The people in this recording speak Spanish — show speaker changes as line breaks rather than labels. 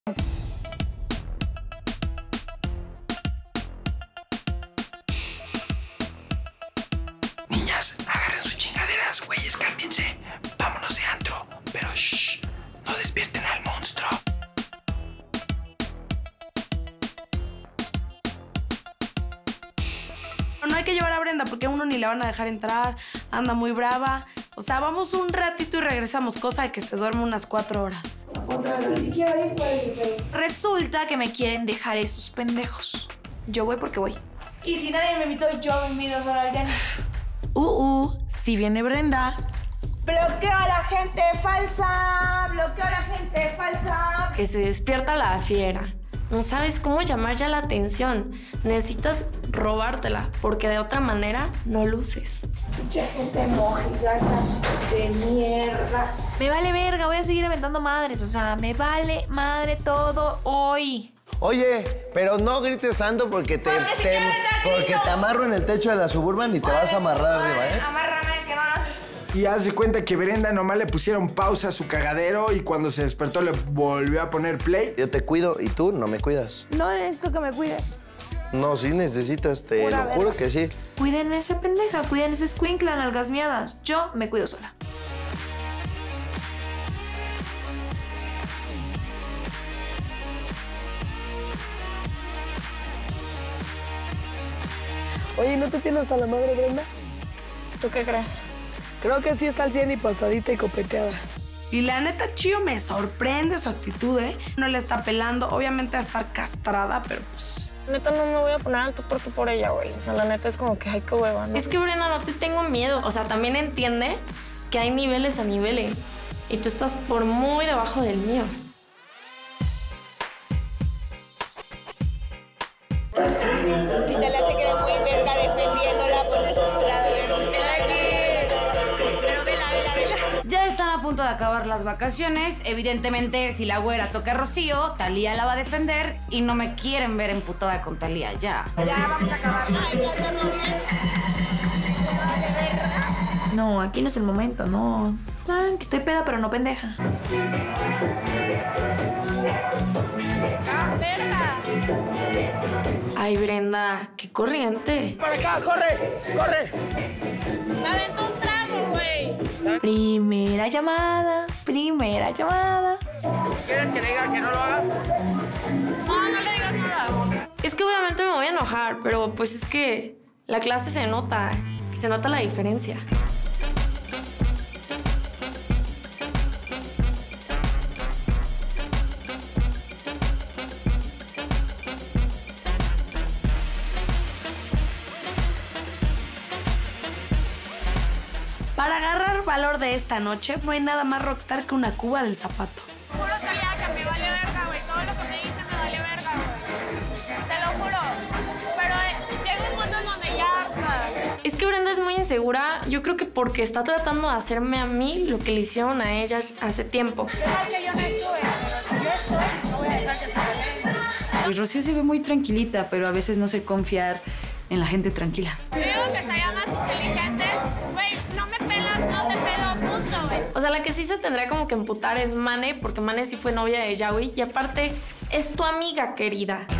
Niñas, agarren sus chingaderas, güeyes, cámbiense. Vámonos de antro, pero shh, no despierten al monstruo.
No hay que llevar a Brenda porque a uno ni le van a dejar entrar, anda muy brava. O sea, vamos un ratito y regresamos, cosa de que se duerme unas 4 horas.
Resulta que me quieren dejar esos pendejos. Yo voy porque voy. Y si nadie me invitó, yo me invito sola al Yanni.
Si viene Brenda.
¡Bloqueo a la gente falsa! ¡Bloqueo a la gente falsa!
Que se despierta la fiera. No sabes cómo llamar ya la atención. Necesitas robártela, porque de otra manera no luces.
Mucha gente mojigata de mierda. Me vale verga, voy a seguir aventando madres. O sea, me vale madre todo hoy.
Oye, pero no grites tanto porque te amarro en el techo de la Suburban y te vas a amarrar arriba, ¿eh?
Amárrame, que no lo haces.
Y haz de cuenta que Brenda nomás le pusieron pausa a su cagadero y cuando se despertó le volvió a poner play.
Yo te cuido y tú no me cuidas.
No necesito que me cuides.
No, sí necesitas, te lo juro que sí.
Cuiden a esa pendeja, cuiden a esa escuincla, nalgas miadas. Yo me cuido sola.
Oye, ¿no te tienes hasta la madre, Brenda?
¿Tú qué crees?
Creo que sí está al 100 y pasadita y copeteada. Y la neta, Chío, me sorprende su actitud, ¿eh? No le está pelando, obviamente va a estar castrada, pero pues...
Neta, no me voy a poner al tú por ella, güey. O sea, la neta es como que, ay, qué hueva, ¿no? Es que, Brenda, no te tengo miedo. O sea, también entiende que hay niveles a niveles. Y tú estás por muy debajo del mío.
Tita se quedó muy verga defendiéndola, ponerse a su lado. Pero vela.
Ya están a punto de acabar las vacaciones. Evidentemente, si la güera toca a Rocío, Talía la va a defender y no me quieren ver emputada con Talía ya.
Ya vamos a acabar. Ay, ya está bien. No, aquí no es el momento, no. Que estoy peda, pero no pendeja.
Ay, Brenda, qué corriente.
¡Para acá, corre!
¡Dale un trago, güey!
Primera llamada.
¿Quieres que le diga que no lo haga?
No le digas nada.
Es que obviamente me voy a enojar, pero pues es que la clase se nota la diferencia.
Para agarrar valor de esta noche, no hay nada más rockstar que una cuba del zapato.
Juro, Talía, que me vale verga, güey. Todo lo que me dices me vale verga, güey. Te lo juro. Pero llega un punto en donde ya harta.
Es que Brenda es muy insegura, yo creo que porque está tratando de hacerme a mí lo que le hicieron a ella hace tiempo.
Deja que yo no estuve, pero si yo estoy, no voy a dejar que se peleen.
Pues Rocío se ve muy tranquilita, pero a veces no sé confiar en la gente tranquila.
Yo digo que sería más inteligente. Güey, no me pelas, no te pelo, puso, güey.
O sea, la que sí se tendría como que emputar es Mane, porque Mane sí fue novia de Yawi y aparte es tu amiga querida.